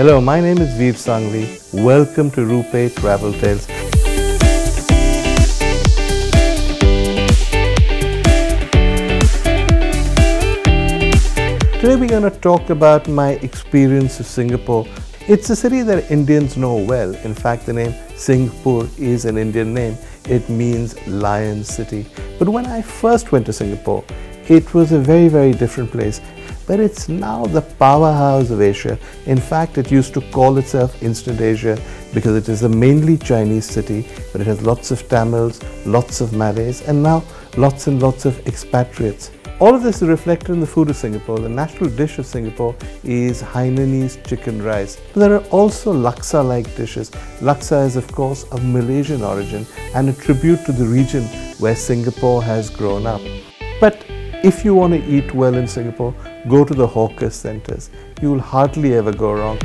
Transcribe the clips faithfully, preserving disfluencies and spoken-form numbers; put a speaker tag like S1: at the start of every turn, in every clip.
S1: Hello, my name is Vir Sanghvi. Welcome to RuPay Travel Tales. Today we're going to talk about my experience of Singapore. It's a city that Indians know well. In fact, the name Singapore is an Indian name. It means Lion City. But when I first went to Singapore, it was a very, very different place. But it's now the powerhouse of Asia. In fact, it used to call itself Instant Asia because it is a mainly Chinese city, but it has lots of Tamils, lots of Malays, and now lots and lots of expatriates. All of this is reflected in the food of Singapore. The national dish of Singapore is Hainanese chicken rice. But there are also laksa-like dishes. Laksa is, of course, of Malaysian origin and a tribute to the region where Singapore has grown up. But if you want to eat well in Singapore, go to the hawker centers. You will hardly ever go wrong.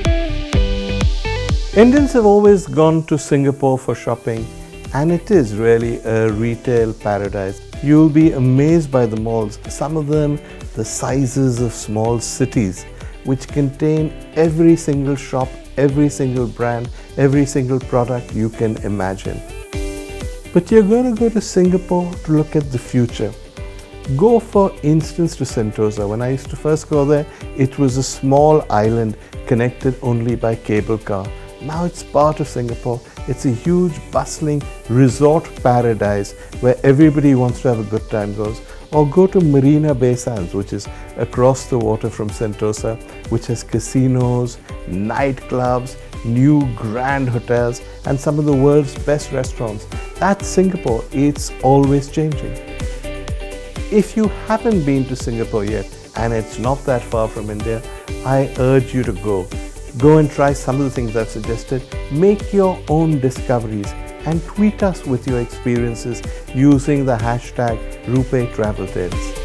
S1: Indians have always gone to Singapore for shopping, and it is really a retail paradise. You'll be amazed by the malls, some of them the sizes of small cities, which contain every single shop, every single brand, every single product you can imagine. But you're going to go to Singapore to look at the future. Go for instance to Sentosa. When I used to first go there, it was a small island connected only by cable car. Now it's part of Singapore. It's a huge bustling resort paradise where everybody wants to have a good time goes. Or go to Marina Bay Sands, which is across the water from Sentosa, which has casinos, nightclubs, new grand hotels, and some of the world's best restaurants. That's Singapore. It's always changing. If you haven't been to Singapore yet, and it's not that far from India, I urge you to go. Go and try some of the things I've suggested. Make your own discoveries and tweet us with your experiences using the hashtag RuPay Travel Tales.